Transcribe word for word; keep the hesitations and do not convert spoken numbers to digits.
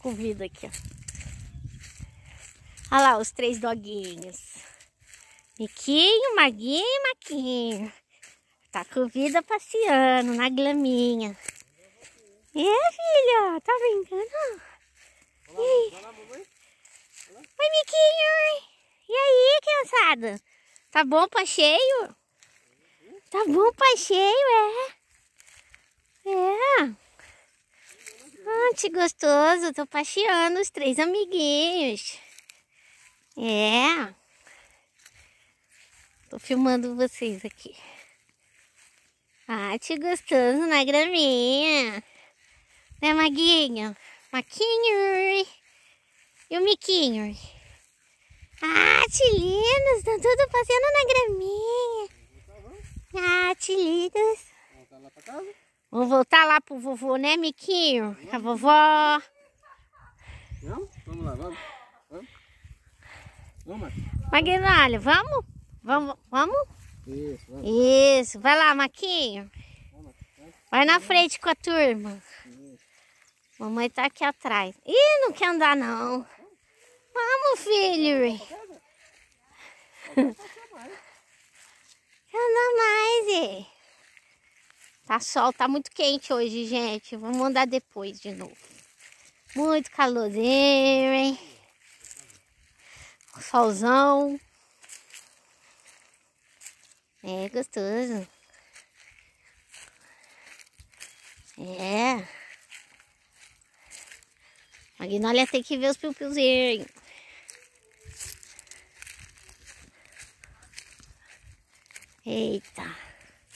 com vida aqui, ó. Olha lá os três doguinhos. Miquinho, Maguinho e Maquinho. Tá com vida passeando na graminha. É, filha, tá brincando? E aí? Oi, Miquinho. E aí, criançada? Tá bom o passeio? Tá bom o passeio, é? É. Ah, que gostoso. Tô passeando os três amiguinhos. É. Tô filmando vocês aqui. Ah, que gostoso na graminha. Né, Maguinho? Maquinho. E o Miquinho? Ah, que lindos. Estão tudo passeando na graminha. Ah, que lindos. Voltar lá pra casa? Vamos voltar lá pro vovô, né, Miquinho? A vovó. Não? Vamos lá, vamos. Vamos? Vamos, Magnólia, vamos? Vamos? Vamos? Isso, vamos. Isso. Vai lá, Maquinho. Vamos, vamos. Vai na frente com a turma. Isso. Mamãe tá aqui atrás. Ih, não quer andar, não. Vamos, filho. Quer andar mais, é. Tá sol, tá muito quente hoje, gente. Vamos andar depois de novo. Muito calorzinho, hein? Solzão. É gostoso. É. Magnólia tem que ver os piu-piuzinhos. Eita.